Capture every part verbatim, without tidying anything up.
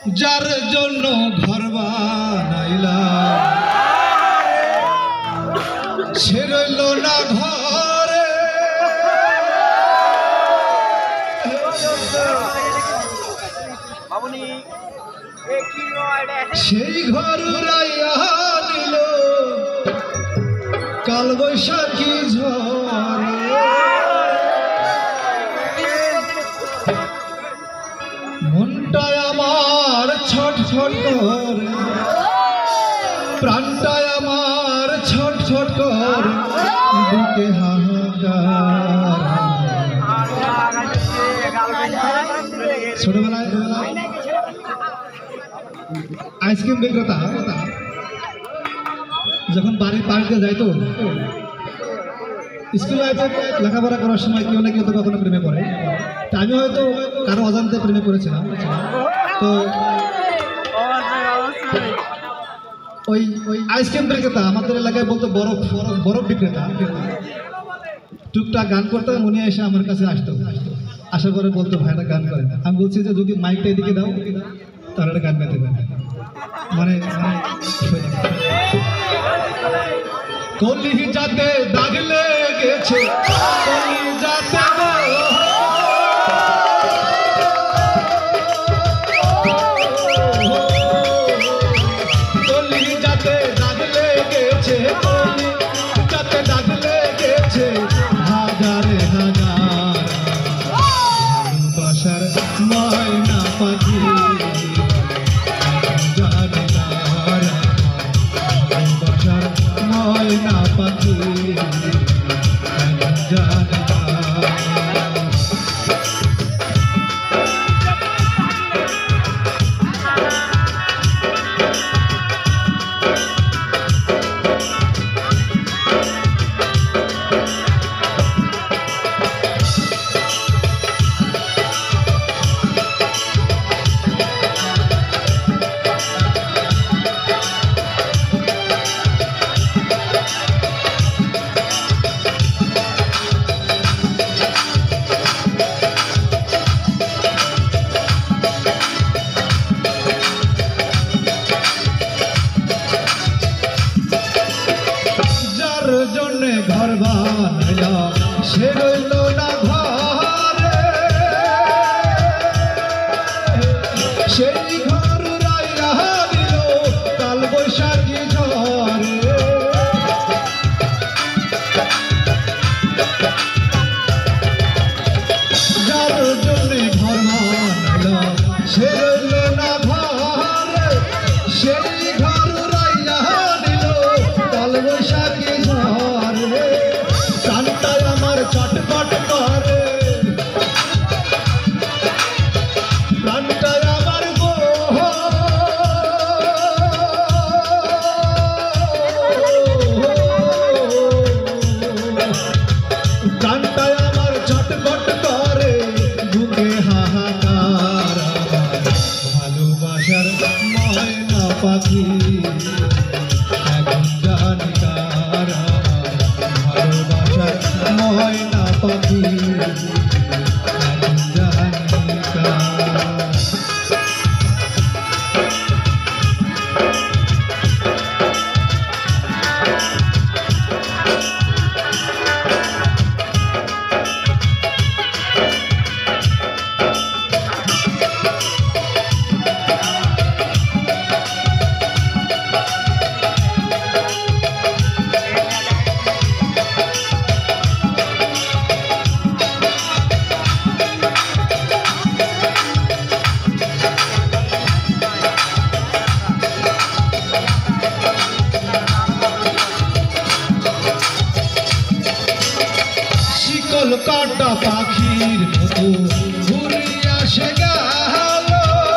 যার জন্য ঘর বানাইলাম সে রইল না ঘরে, সেই ঘর উড়াইয়া নিল কাল বৈশাখী ঝড়ে। মনটায় আমার ছটফট করে, প্রাণটায় আমার ছটফট করে, বুকে হাহাকার। ছোটবেলায় আইসক্রিম বিক্রেতা যখন বাড়ির পার্কে যাইতো, স্কুল লাইফে লেখাপড়া করার সময় কেউ না কেউ তো কখনো প্রেমে পড়ে। তা আমি হয়তো কারো অজান্তে প্রেমে পড়েছিলাম। তো ওই ওই আইসক্রিম বিক্রেতা আমাদের এলাকায় বলতো বরফ বরফ বিক্রেতা, টুকটাক গান করতাম, উনি এসে আমার কাছে আসতো। আসার পরে বলতো ভাই একটা গান করেন। আমি বলছি যে যদি মাইকটা এদিকে দাও তাহলে একটা গান গাইতে পারে। মানে কলি যাতে দাগ লেগেছে, কলি যাতে কলি যাতে দাগ লেগেছে, কলি যাতে দাগ লেগেছে, হাজারে হাজার ভালোবাসার ময়না পাখি ময়না পাখি জানে না। জন্যে ঘর বানাইলাম সে রইল না ঘরে, সেই ঘর উড়াইয়া দিল কাল বৈশাখী ঝড়ে। যার জন্যে ঘর বানাইলাম সে রইল না ঘরে, সেই ঘর উড়াইয়া দিল কাল বৈশাখী ঝড়ে। প্রাণটাই আমার চটপট করে, প্রাণটাই আমার গো প্রাণটাই আমার চটপট করে, বুকে হাহাকার। ভালোবাসার ময়না পাখি এখন জানি কারা, ভালোবাসার ময়না পাখি এখন জানি কারা। কাটা পাখির মতো ঘুরিয়া সে গেল,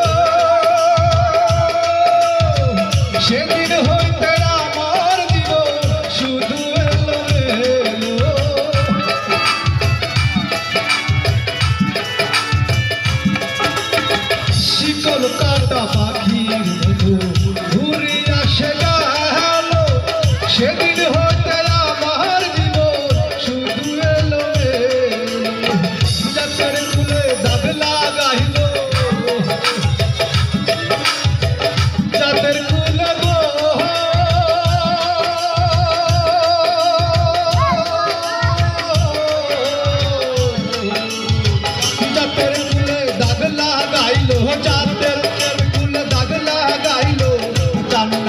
সেদিন হইতে আমার দিব শুধু এলো এলো। শিকল কাটা পাখির মতো ঘুরিয়া সে গেল, সেদিন হইতে আমার দিব শুধু এলো এলো।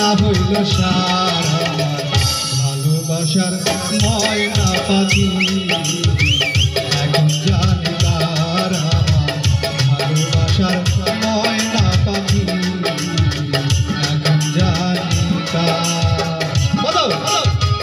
হইল সার আমার ভালোবাসার ময়না পাখি এখন জানি কার আমার ভালোবাসার ময়না পাখি এখন জানি কার বলো বলো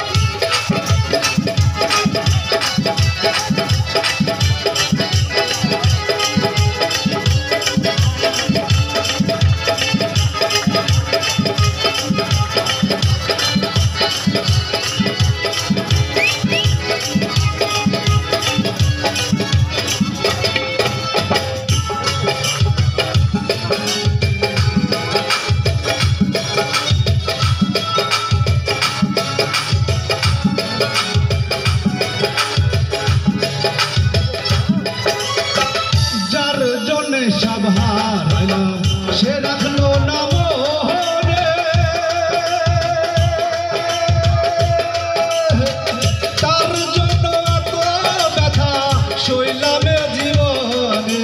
সব হারাইলাম সে রাখলো না মোহরে তার জন্য এত ব্যথা সইলামে জীবনে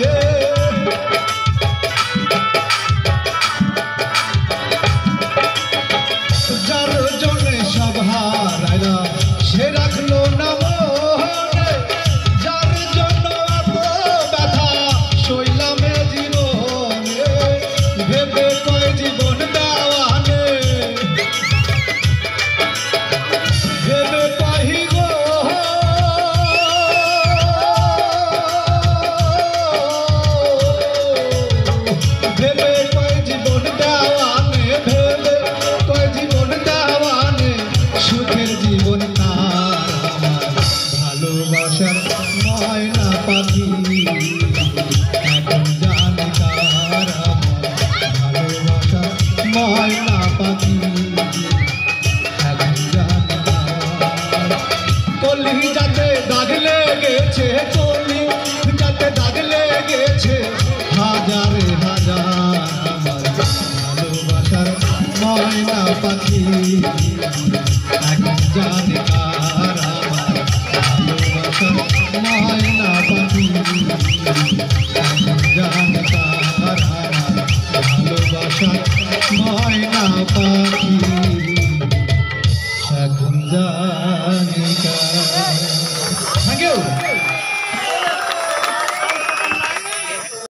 যার জন্য সব হারাইলাম সে রাখলো না মোহরে যার জন্য এত ব্যথা সইলাম ভেবে কয় জীবন দেওয়ানে ভেবে পাহি গো ভেবে কয় জীবন দেওয়ানে ভেবে কয় জীবন দেওয়ানে সুখের জীবন তার আমার ভালোবাসার ময়না পাখি এখন জানি কার ময়না পাখি এখন জানি কলি যাতে দাগ লেগেছে কলি যাতে দাগ লেগেছে হাজারে হাজার আমার ভালোবাসার ময়না পাখি